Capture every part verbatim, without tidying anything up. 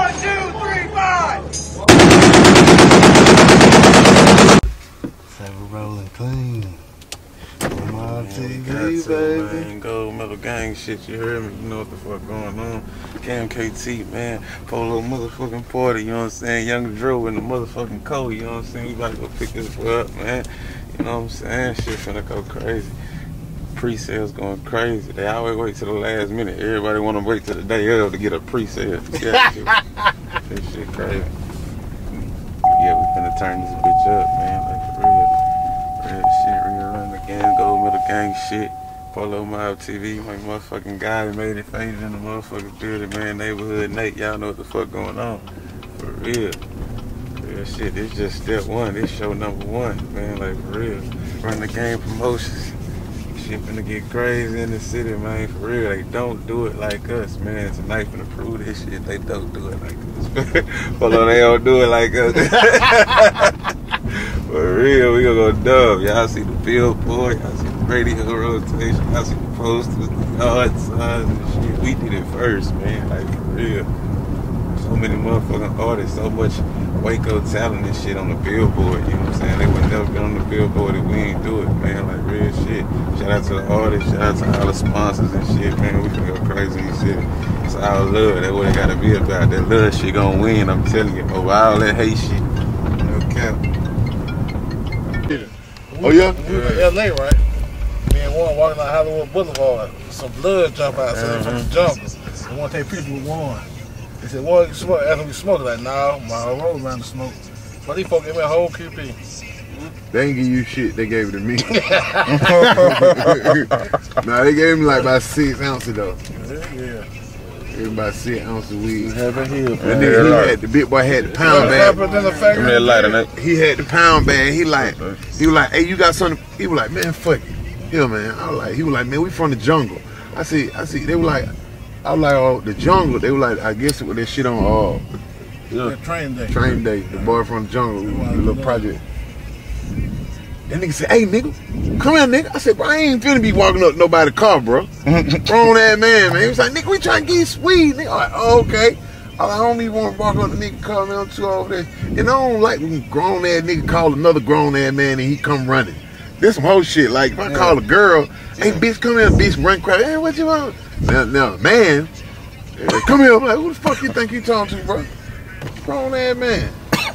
One, two, three, five. Say we're rolling clean. On my T V, to, baby. Man. Gold Metal Gang shit, you heard me? You know what the fuck going on. K M K T, man. Polo motherfucking party, you know what I'm saying? Young Drew in the motherfucking cold, you know what I'm saying? We about to go pick this boy up, man. You know what I'm saying? Shit finna go crazy. Pre-sales going crazy. They always wait till the last minute. Everybody want to wait till the day of to get a pre-sale. Yeah, this shit crazy. Yeah, we finna turn this bitch up, man. Like for real. Real shit, real run the gang, Gold Metal Gang shit. Polo Mob T V, my motherfucking guy that made it famous in the motherfucking building, man. Neighborhood Nate, y'all know what the fuck going on. For real. Real shit, this just step one. This show number one, man. Like for real. Run the Game promotions. Shit finna get crazy in the city, man. For real, they don't do it like us, man. Tonight finna prove this shit. They don't do it like us. Polo, they don't do it like us. For real, we gonna go dub. Y'all see the billboard, y'all see the radio rotation, y'all see the posters, the yard signs and shit. We did it first, man. Like for real. So many motherfucking artists, so much Waco talent and shit on the billboard, you know what I'm saying? They would never been on the billboard if we ain't do it, man. Like real shit. Shout out to the artists, shout out to all the sponsors and shit, man. We finna go crazy in the city. It's all love. That's what it gotta be about. That love shit gonna win, I'm telling you. Over all that hate shit. No cap. Oh yeah? We were in L A, right? Me and Warren walking down Hollywood Boulevard. Some blood jump out, so from the jump. I want to take pictures with Warren. He said, Warren, you smoke? After we smoke, like, nah, my road around the smoke. But these folks gave me a whole Q P. They ain't give you shit, they gave it to me. Nah, they gave me like about six ounces though. Yeah. Gave me about six ounces of weed. Heaven Hill, And then he had, the big boy had the pound bag. Give me that lighter, Nate. He had the pound bag. He like, he was like, hey, you got something? He was like, man, fuck it. Here, man. I was like, he was like, man, we from the jungle. I see, I see. They were like, I was like, oh, the jungle. They were like, I guess it was that shit on uh, Yeah, train day. Train day. The boy from the jungle, the little project. That nigga said, hey, nigga, come here, nigga. I said, bro, I ain't finna be walking up nobody's car, bro. Grown ass man, man. He was like, nigga, we trying to get you weed, nigga. I'm like, oh, okay. I, like, I don't even want to walk up the nigga car, man. I'm too over there. And I don't like when grown ass nigga call another grown ass man and he come running. This some whole shit. Like, if I yeah. call a girl, hey, bitch, come here, bitch, run crowd. Hey, what you want? Now, now man, hey, come here. I'm like, who the fuck you think you talking to, bro? Grown ass man.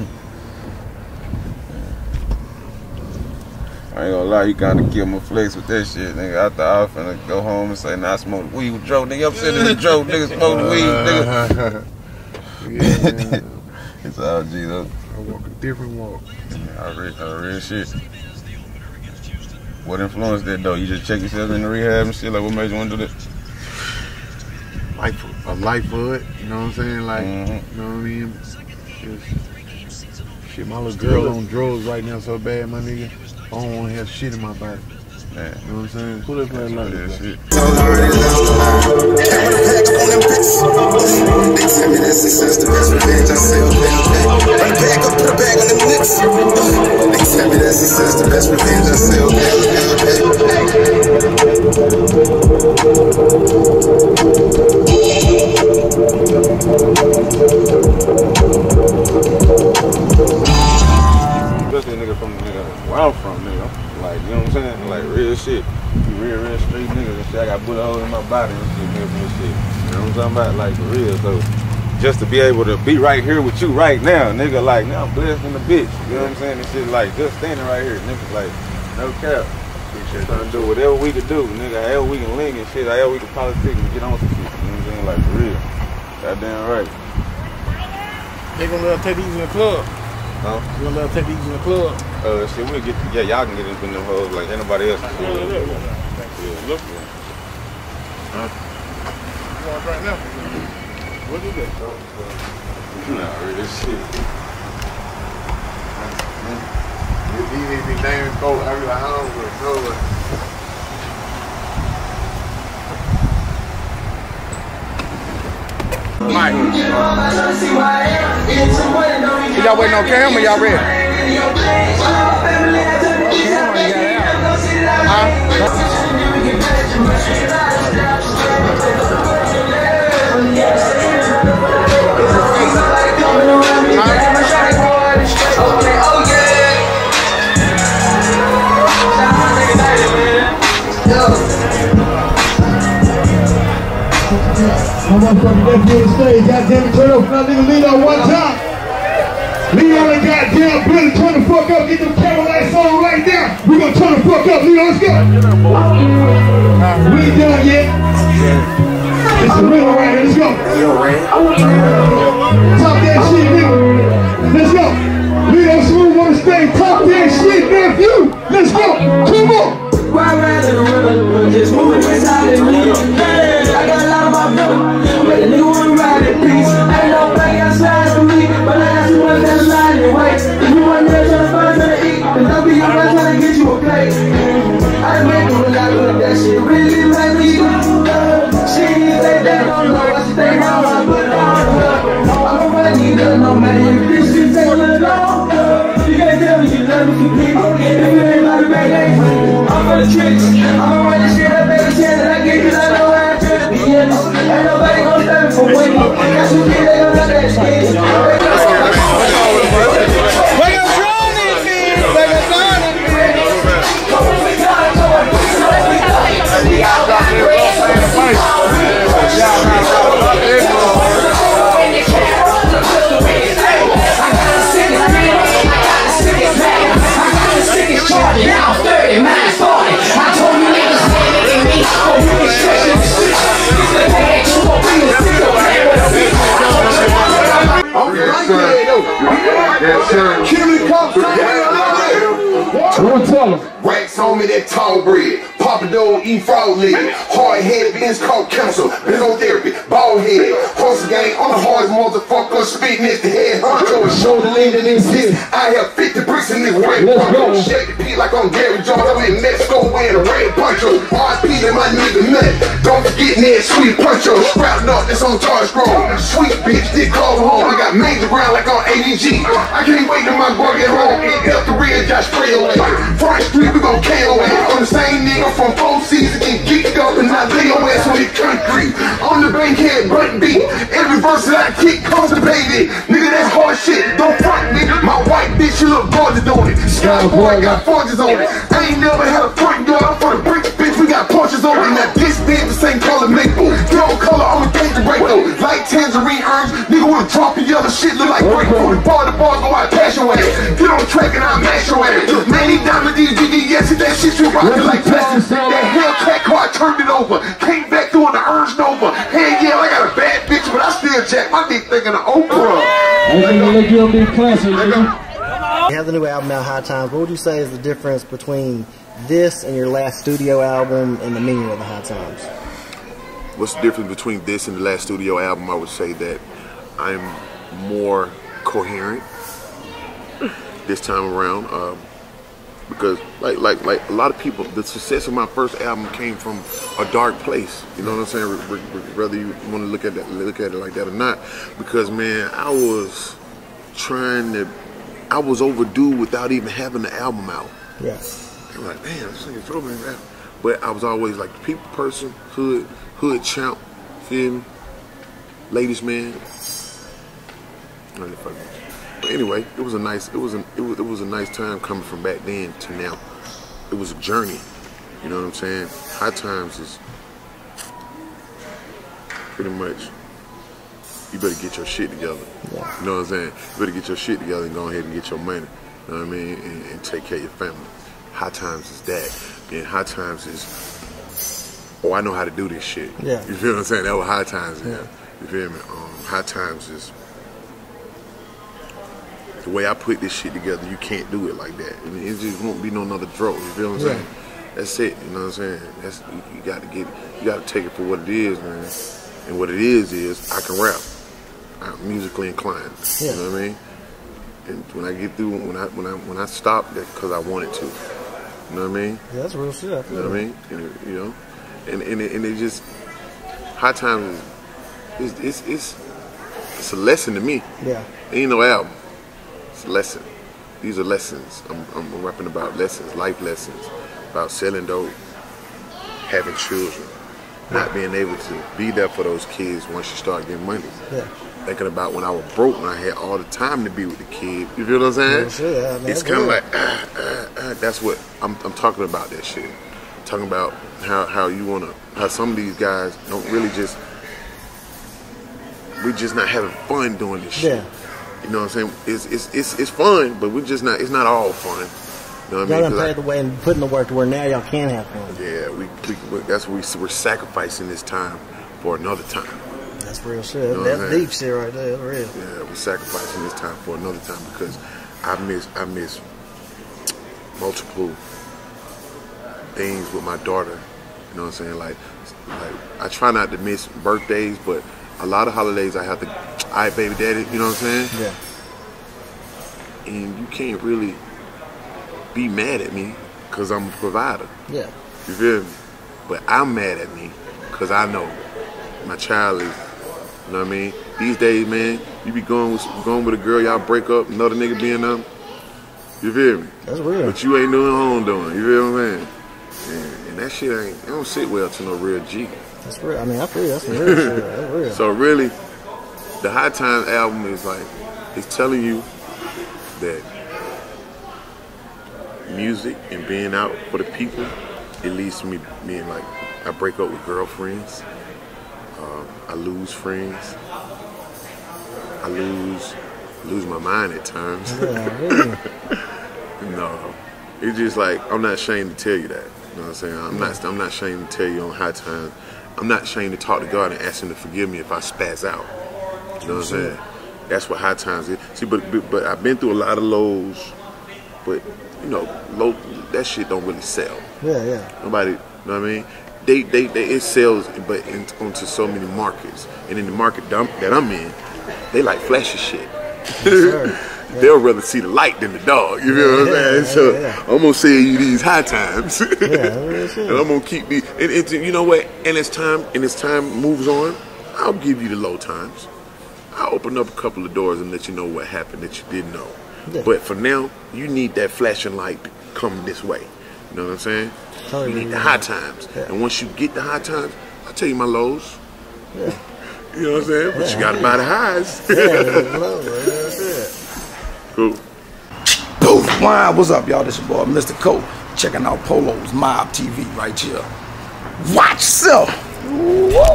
I ain't gonna lie, you kinda kill my flex with that shit, nigga. I thought I was finna go home and say, nah, I smoke weed with Joe. Nigga, I'm sitting in Joe, nigga, smoking weed, nigga. Yeah, it's all G, though. I walk a different walk. I read, I read shit. What influenced that, though? You just check yourself in the rehab and shit? Like, what made you want to do that? Life, a life for it, you know what I'm saying? Like, mm-hmm. you know what I mean? Just, shit, my little girl on drugs right now so bad, my nigga. I don't want to have shit in my body. Man. You know what I'm saying? Who they playing like that shit? They tell me that success the best revenge. I say, okay, okay. Run back up, put a bag on them nips. They tell me that success the best revenge. I say, okay, Especially a nigga from the nigga where I'm from, nigga. Like, you know what I'm saying? Like, real shit. Real, real street niggas and shit. I got bullet holes in my body and shit, nigga, and shit. You know what I'm talking about? Like, for real. So, just to be able to be right here with you right now, nigga, like, now I'm blessed in the bitch. You know what I'm saying? And shit, like, just standing right here, nigga, like, no cap. Shit, trying to do whatever we can do, nigga. However we can link and shit, however we can politic and get on some shit. You know what I'm saying? Like, for real. Goddamn right. They gonna let us take these in the club. Huh? You gonna let us take these in the club? Uh, shit, we'll get, yeah, y'all can get into them hoes like anybody else. Yeah, look, look, look. Yeah, look. Huh? You want to drink now? What is that? Nah, real shit. If he need to be naming folks, I be like, I don't know. Mike. Y'all waiting on camera? Y'all ready? Huh? My motherfucking nephew on the stage, goddamn it, turn up for that nigga Lino one time. Lino and goddamn Billy, turn the fuck up, get them camera lights on right now. We gonna turn the fuck up, Lino, let's go. We ain't done yet. It's the riddle right here, let's go. Talk that shit, nigga. Let's go. Lino Smooth on the stage, talk that shit, nephew. Let's go, come on. Ride around in the river, just moving inside the middle. I got a lot of my milk, but the nigga wanna ride in peace. Ain't nobody outside for me, but I got too much that's lying in wait. If you want there trying to find something to eat, then I'll be your man trying to get you a plate. I make it when I look that shit really make me go. She ain't say that, don't know what she think wrong, I put it on her. I don't really need her, no man, if this shit take a little long. You can't tell me you love me for people, if you ain't about to make that I'm for the tricks, I'ma run this shit up every chance that I get, cause I know how to be in this. Ain't nobody gon' stop me from winning. Got you get they gon' let that shit. Where your drone in, man? Where your drone in, man? Now thirty minus forty. I told you niggas in me. I'm really stretching the shit. Racks on me, that tall bread. Papa Dole, eat frog leg. Hard headed, Ben's called cancer. Benzo therapy, bald head. Horse gang on the hardest motherfucker. Spitting at the head. Huncho and shoulder lean in this hit. I have fifty bricks in this red poncho. Shake the P like on Gary Jones. I'm in Mexico wearing a red poncho. R I P to my nigga nut. Don't forget that sweet poncho. Sprouting up, this on Charles Grove. Sweet bitch, this call home. I got major ground like on A D G. I can't wait till my boy get home. Eat up the rear, just spray away. Front Street, we gon' K O A. I'm the same nigga from four seasons and geeked up and I lay your ass on the concrete. On the bank head, button beat. Every verse that I kick constipated. Nigga, that's hard shit. Don't front me. My white bitch, she look gorgeous on it. Sky boy got forges on it. I ain't never had a front door for the bricks, bitch. We got porches on it. Now this bitch the same color maple. Yellow color, I'm a danger break though. Like tangerine orange. Nigga wanna drop the yellow shit look like break through. The bar, the bar, go out, pass your ass. Get on the track and I'll mash your ass. Man, he diamond D V D, yes, that shit you rockin' like plastic. That Hellcat car, I turned it over. Came back doing the Ernst Nova. Hey, yeah, I got a bad bitch, but I still jack my dick thinking of Oprah. You have the new album out, High Times. What would you say is the difference between this and your last studio album and the meaning of the High Times? What's the difference between this and the last studio album? I would say that I'm more coherent this time around. Um, Because like like like a lot of people, the success of my first album came from a dark place. You know what I'm saying? Whether you want to look at that, look at it like that or not. Because man, I was trying to, I was overdue without even having the album out. Yes. I'm like, man, this thing is throwing rap. But I was always like the people person, hood, hood champ, feel me? Ladies man. But anyway, it was a nice, it was a, it was, it was a nice time coming from back then to now. It was a journey, you know what I'm saying? High Times is pretty much, you better get your shit together. Yeah. You know what I'm saying? You better get your shit together and go ahead and get your money. You know what I mean? And, and take care of your family. High Times is that. And High Times is, oh, I know how to do this shit. Yeah. You feel what I'm saying? That's what High Times is. Yeah. You feel me? Um, High Times is, the way I put this shit together, you can't do it like that. I mean, it just won't be no another draw. You feel what I'm Yeah. saying? That's it. You know what I'm saying? That's you, you got to get. You got to take it for what it is, man. And what it is is I can rap. I'm musically inclined. Yeah. You know what I mean? And when I get through, when I when I when I stop, that's because I wanted to. You know what I mean? Yeah, that's real shit. You know what I mean? And, it- you know, and and it, and it just High Times is it's, it's it's it's a lesson to me. Yeah. Ain't no album. It's a lesson. These are lessons. I'm, I'm rapping about lessons, life lessons, about selling dope, having children, not being able to be there for those kids once you start getting money. Yeah. Thinking about when I was broke, when I had all the time to be with the kid. You feel what I'm saying? Yeah, sure, yeah, man, it's that's kind of good. like, ah, ah, ah. That's what I'm, I'm talking about. That shit. I'm talking about how how you wanna, how some of these guys don't really just we're just not having fun doing this shit. Yeah. You know what I'm saying? It's it's it's, it's fun, but we're just not. It's not all fun. You know what I Y'all mean? done paved the way and putting the work to where now y'all can have fun. Yeah, we, we that's what we, we're sacrificing this time for another time. That's real shit. You know That's what I'm saying? deep shit right there. That's real. Yeah, we're sacrificing this time for another time because I miss I miss multiple things with my daughter. You know what I'm saying? Like, like I try not to miss birthdays, but a lot of holidays I have to. All right, baby daddy. You know what I'm saying? Yeah. And you can't really be mad at me because I'm a provider. Yeah. You feel me? But I'm mad at me because I know my child is. You know what I mean? These days, man, you be going with going with a girl, y'all break up, another nigga being them. You feel me? That's real. But you ain't doing home doing. You feel what I'm saying? And, and that shit ain't. It don't sit well to no real G. That's real. I mean, I feel that's some real shit. That's real. So really, the High Times album is like, it's telling you that music and being out for the people, it leads to me being like, I break up with girlfriends, um, I lose friends, I lose lose my mind at times. Yeah, really. No, it's just like, I'm not ashamed to tell you that. You know what I'm saying? I'm not I'm not ashamed to tell you on High Times. I'm not ashamed to talk to God and ask him to forgive me if I spaz out. You know what I'm saying? That's what High Times is. See, but, but but I've been through a lot of lows, but you know, low that shit don't really sell. Yeah, yeah. Nobody, you know what I mean? They they, they it sells, but in, onto so many markets, and in the market that I'm, that I'm in, they like flashy shit. Sure. Yeah. They'll rather see the light than the dog. You feel Yeah, what I'm saying? yeah, So yeah, yeah. I'm gonna sell you these High Times, Yeah, that's and it. I'm gonna keep these. And, and you know what? And as time and as time moves on, I'll give you the low times. I'll open up a couple of doors and let you know what happened that you didn't know. Yeah. But for now, you need that flashing light to come this way. You know what I'm saying? Totally You need the agree. High Times, Yeah. and once you get the High Times, I'll tell you my lows. Yeah. You know what I'm saying? But you gotta buy the highs. Yeah, that's low, man. That's it. Cool. Booth Wine, what's up, y'all? This your boy, Mister Cole. Checking out Polo's Mob T V right here. Watch yourself. Woo.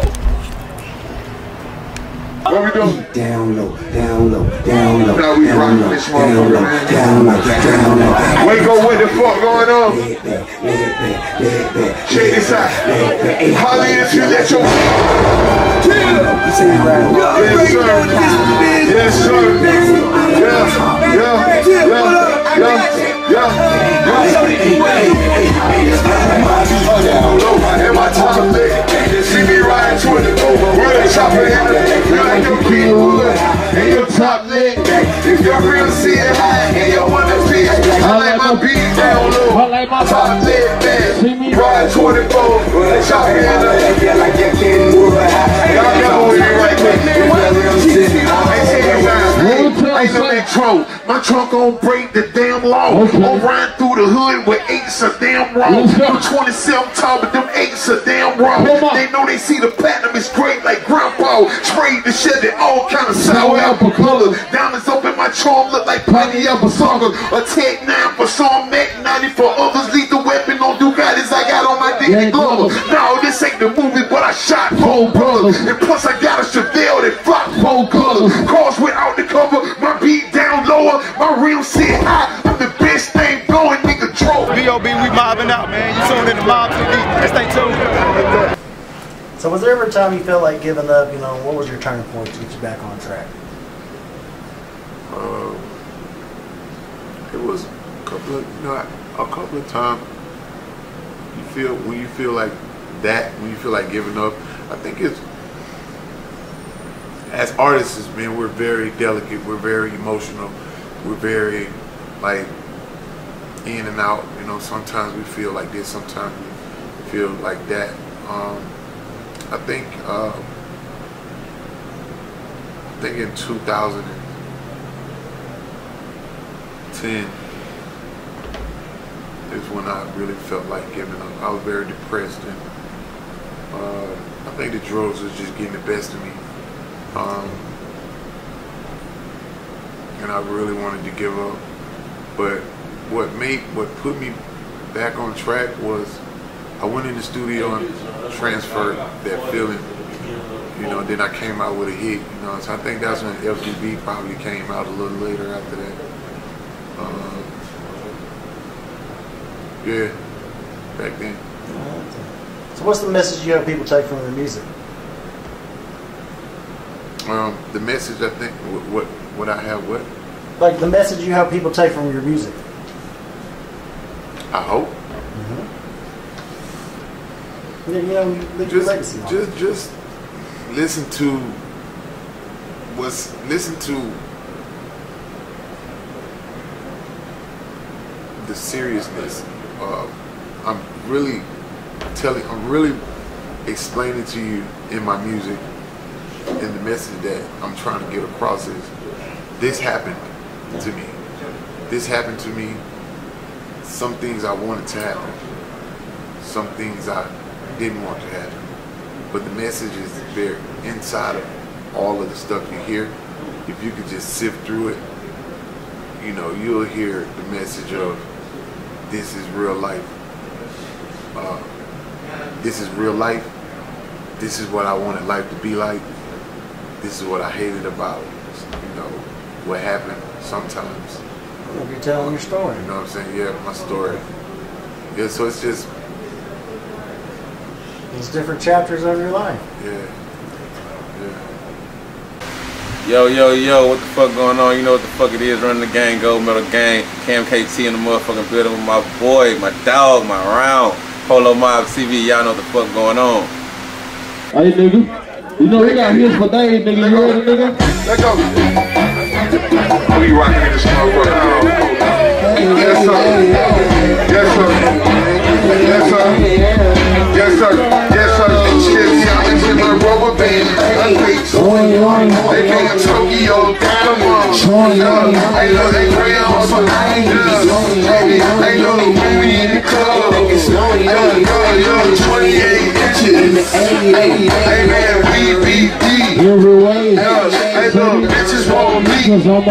What we doing? Down low, down low, down low. Now we down rocking low, this down motherfucker, low, man. down low, down low. Wake up, what the fuck going on? Lay it back, lay it back, lay it back. Check this out. Holly, if you let your Yes, sir. Yes, sir. Yeah, yeah, yeah, yeah, yeah, yeah. And my time lit. See me riding to it. Run a chopper in the feel like your kid wood. And your top lit. If your real see it high and you wanna see it, I like my beat down low. I like my top lit, man. Ride twenty-four. Run a chopper in the feel like your kid wood. Y'all know who you right with. Ain't no big trunk. My trunk gon' break the damn law. Okay. I'm riding through the hood with eights are damn wrong. Let's go. I'm twenty-seven tall, but them eights are damn wrong. Come on. They know they see the platinum is great like grandpa. Sprayed the shit in all kind of sour apple colors. Diamonds up in my charm look like plenty apple suckers. A Tech nine for some, Mac ninety for others. Lethal weapon on Ducatis I got on my dick Yeah, glove. No, this ain't the movie, but I shot four brothers. And plus I got a Chevelle that flock four colors. Cars without the cover, my beat down lower, my real sit high. I'm the best thing going, nigga. Troll. B O B, we mobbing out, man. You tuned in to Mob T V. Stay tuned. So was there ever a time you felt like giving up? You know, what was your turning point to get you back on track? Um, it was a couple of, you know, a couple of times. You feel when you feel like that, when you feel like giving up. I think it's as artists, man, we're very delicate. We're very emotional. We're very like in and out. You know, sometimes we feel like this. Sometimes we feel like that. Um, I think. Uh, I think in two thousand ten is when I really felt like giving up. I was very depressed, and uh, I think the drugs was just getting the best of me. Um, and I really wanted to give up. But what made, what put me back on track was I went in the studio and transferred that feeling. You You know, then I came out with a hit, you know, so I think that's when F G B probably came out a little later after that. Uh, yeah, back then. So what's the message you hope people take from your music? Um, the message, I think, what, what I have, what? Like the message you hope people take from your music. I hope. Mm-hmm. Yeah, you know, leave your legacy on. Just, just listen to what's, listen to the seriousness. Uh, I'm really telling, I'm really explaining to you in my music, and the message that I'm trying to get across is, this happened to me. This happened to me. Some things I wanted to happen. Some things I didn't want to happen. But the message is there inside of all of the stuff you hear. If you could just sift through it, you know, you'll hear the message of, this is real life. Uh, this is real life. This is what I wanted life to be like. This is what I hated about, you know, what happened sometimes. You're telling your story. You know what I'm saying? Yeah, my story. Yeah, so it's just... These different chapters of your life. Yeah. Yeah. Yo, yo, yo, what the fuck going on? You know what the fuck it is, running the gang, Gold Metal Gang, Cam K T in the motherfucking building with my boy, my dog, my round, Polo Mob T V, y'all know what the fuck going on. Hey, nigga. You know we got hits for days, nigga. You ready, nigga? Let's go. We rocking in this motherfucker. Yes, sir. Yes, sir. Yes, sir. Yes, sir. Yes, sir. Shit, y'all into my rubber band. They came to Tokyo, Panama. I know they pray on some angels. I know the movie in the club. Yo, yo, yo, twenty-eight inches. Hey, man, we B D. Every way. Hey, look, bitches want me. Talk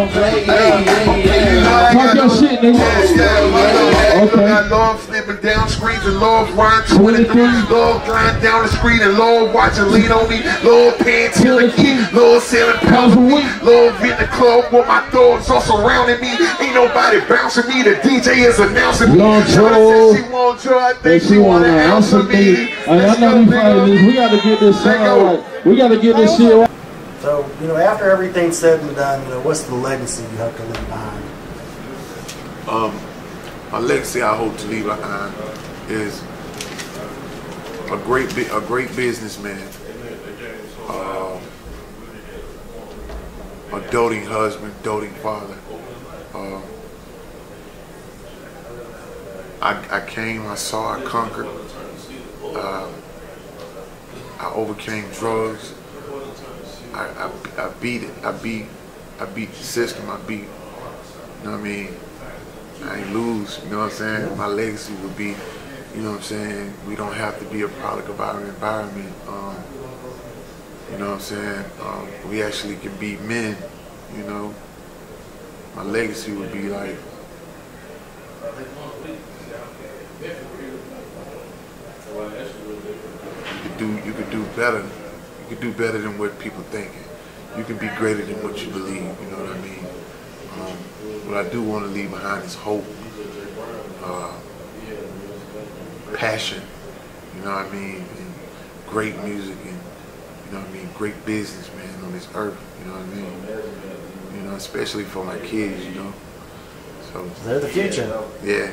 your shit, nigga. Okay. I love flipping down screens and love rhyme twenty-three. Love flying down the street and love watching lean on me. Love paying till the key. Love selling pounds a week. Love in the club with my dogs all surrounding me. Ain't nobody bouncing me. The D J is announcing me. Long She want you. I think she wanna answer me. Hey, I know we fighting this. We gotta get this shit right. We gotta get this shit right. So, you know, after everything's said and done, you know, what's the legacy you hope to leave behind? Um, my legacy I hope to leave behind is a great, a great businessman, uh, a doting husband, doting father. Uh, I, I came, I saw, I conquered. Uh, I overcame drugs. I, I, I beat it. I beat I beat the system. I beat, you know what I mean? I ain't lose, you know what I'm saying? My legacy would be, you know what I'm saying? We don't have to be a product of our environment. Um, you know what I'm saying? Um, we actually can be men, you know? My legacy would be like, you could do, you could do better. You can do better than what people thinking. You can be greater than what you believe, you know what I mean? Um, what I do want to leave behind is hope, uh, passion, you know what I mean? And great music and, you know what I mean, great business, man, on this earth, you know what I mean? You know, especially for my kids, you know? So they're the future. Yeah.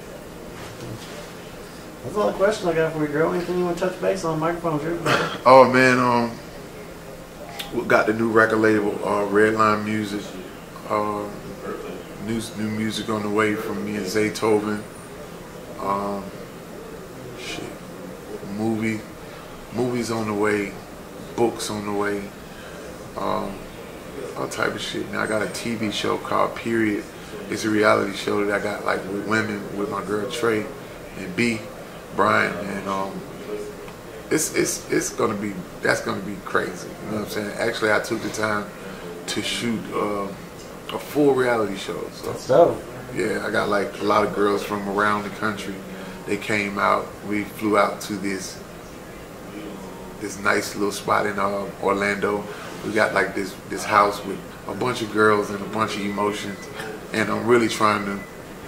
That's all the question I got for you, girl. Anything you want to touch base on? Microphone's yours. Oh man, um, we got the new record label, uh, Redline Music. Um, new new music on the way from me and Zaytoven. Um, shit, movie, movies on the way, books on the way. Um, all type of shit. Now I got a T V show called Period. It's a reality show that I got like with women, with my girl Trey and B. Brian, and um, it's it's it's gonna be that's gonna be crazy. You know what I'm saying? Actually, I took the time to shoot uh, a full reality show. So that's dope. Yeah, I got like a lot of girls from around the country. They came out. We flew out to this this nice little spot in uh, Orlando. We got like this this house with a bunch of girls and a bunch of emotions, and I'm really trying to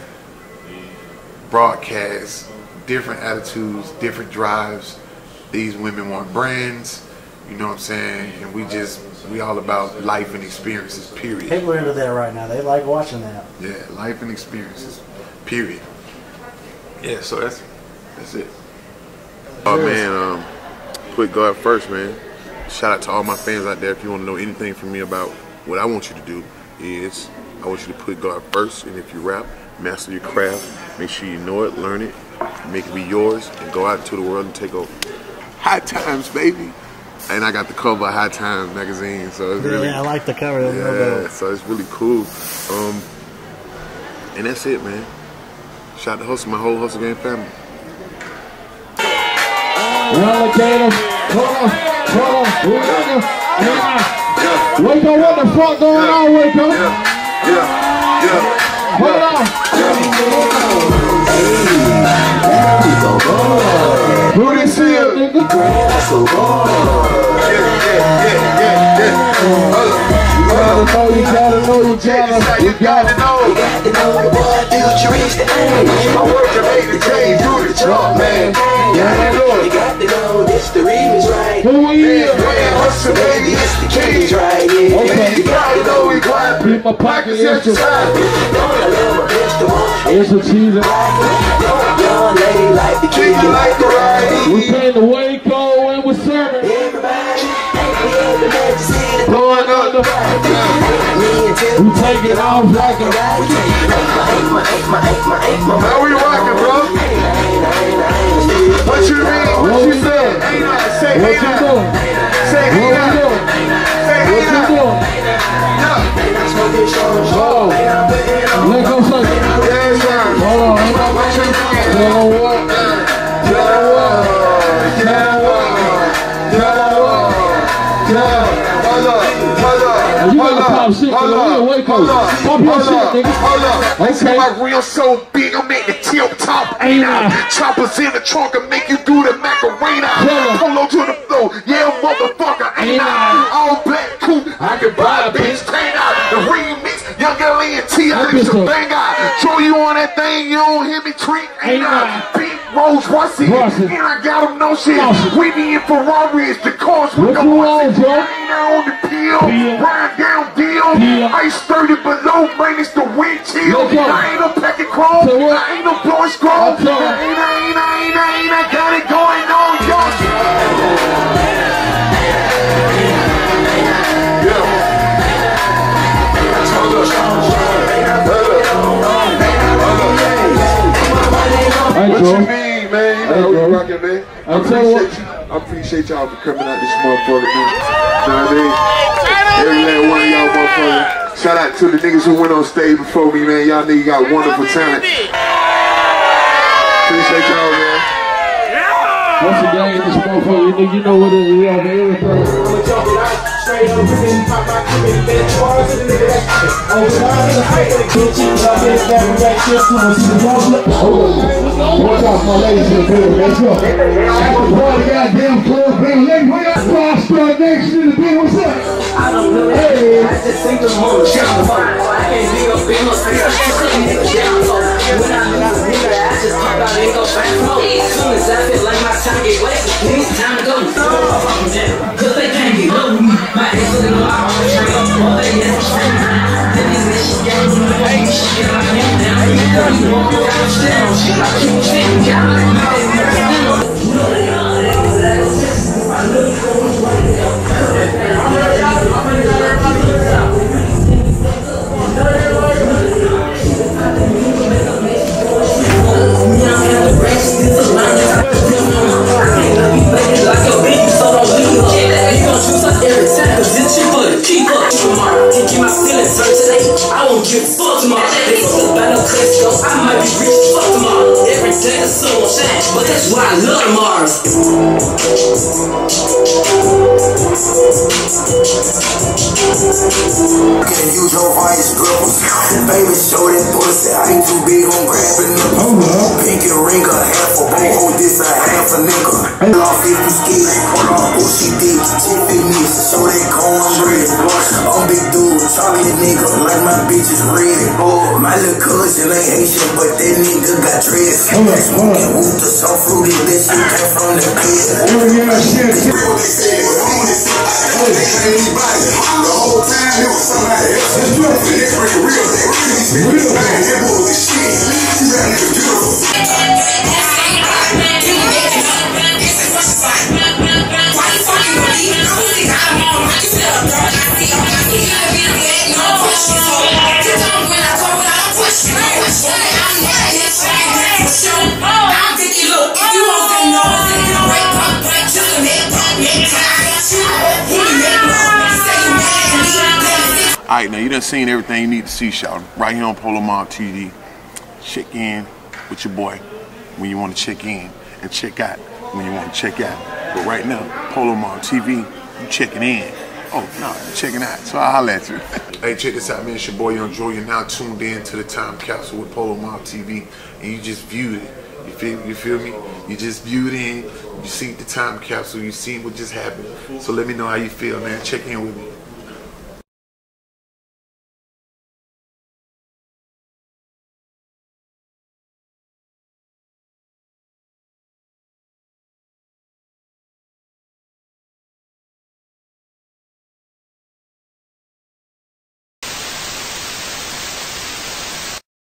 broadcast different attitudes, different drives. These women want brands, you know what I'm saying, and we just we all about life and experiences, period. People are into that right now. They like watching that. Yeah, life and experiences, period. Yeah, so that's that's it. Oh man, um, put God first, man. Shout out to all my fans out there. If you want to know anything from me about what I want you to do is, I want you to put God first, and if you rap, master your craft, make sure you know it, learn it, make it be yours, and go out into the world and take over. High Times, baby. And I got the cover of High Times magazine, so it's really, yeah, I like the cover. Yeah, so it's really cool. Um, and that's it, man. Shout out to Hustle, my whole Hustle Gang family. Alligator, hold on, hold on, Waco, yeah. Waco, what the fuck going yeah. on, Waco? Yeah, yeah, yeah. Hold on. Who this here, nigga? Yeah, yeah, yeah, yeah, yeah. You gotta know, you gotta know, you gotta, you gotta know. You got to know the boy, dude, you reach the aim. My work to make the change, do the job, man. Yeah, you got to know this the remix, right? Who we here? Hustle, baby, It's the change, right? Yeah, okay. you got to know we quiet. Keep my pocket extra. It's a cheese. young lady like the king, you like the ride. We came to Waco and we're serving. Everybody, hey, Blowing up the We take it off like a How we rocking, bro? What you mean? What you said? Ain't I? Say What ain't you I? doing? Say What ain't you I? doing? Say What ain't you I? doing? Oh, let go second. Yes, sir. Hold on, hold on. What you mean? You know what? You know what? You know what? You know what? Yeah. Hold up. Hold up. You gotta pop shit, Hold nigga. up. We in Waco. Hold up. Pop your Hold shit, up. nigga. Hold up. Okay. See my reel so big, I'm at the tip top. Ain't I? Choppers in the trunk and make you do the Macarena. Tell 'em. Polo to the floor. Yeah, motherfucker. Ain't Ain't I? I? All black coupe. I can buy a bitch. Train out. The remix. Young L A and T. I That think bitch some a- bang out. Show you on that thing. You don't hear me tweet. Ain't Ain't I? I? Big Rolls Royce. Royce. And I got them no shit. No shit. Whitney and Ferrari is the cars with What the you on, horses. Joe? Ain't I on the pill? Pill. Ride down deal. Pill. Ice thirty below. Minus the wind chill. Let's go. I ain't no packet chrome. Say what? I ain't no blowing scroll. I'll tell 'em. I ain't, I ain't, I ain't, I ain't, I got it going on, yo. Yeah. Hey, What Joe. you mean, man? You know how we Hey, rockin', man. I I'll tell you what. appreciate you. I appreciate y'all for coming out this motherfucker, man. You know what I mean? Every last one of y'all motherfuckers. Shout out to the niggas who went on stage before me, man. Y'all niggas got wonderful talent. Appreciate y'all, man. Once again, this motherfucker, nigga, you know what it is. We have everything. Straight up, pop my committee, bitch. Oh, What's up, my ladies and gentlemen? Let's go. After party, goddamn club, man. Ladies, we got Starstruck next to the beat. What's up? I don't know. Hey, I just think the whole shit. I can't be up in no space. When I look at the window, I just pop out and go back home. As soon as I feel like my time get wasted, it's time to go. Fuck them down, cause they can't get low with me. My ass looking on my own train. All they get is straight. Then these bitches gang me. Hey, shit, I can't down. You walk around down. Shit, I keep sitting down. I won't give a fuck tomorrow. They still by no Crisco. I might be rich as fuck tomorrow. Every day the sun will shine. Can't use your vice gloves. Baby, show that pussy. I ain't too big on grabbing them. Pinky ring a half a boy. Hold this a half a nigga. Off fifty skis. Hold on, who she did? Tiffy mix. Show that cornbread. I'm big dude, chocolate nigga. Like my bitch is red. My little cousin ain't Haitian, but that nigga got dreads. Smoking whoop the so fruity. That shit came from the bed. The whole time it was somebody else. The next real real real real bang. That boy was shit. That nigga beautiful. Alright, now you done seen everything you need to see, shout right here on Polo Mob T V. Check in with your boy when you want to check in, and check out when you want to check out. But right now, Polo Mob T V, you checking in. Oh, no, you're checking out, so I'll holler at you. Hey, check this out, man. It's your boy Young Dro. You're now tuned in to the Time Capsule with Polo Mob T V, and you just viewed it. You feel, you feel me? You just viewed in, you see the Time Capsule, you see what just happened. So let me know how you feel, man. Check in with me.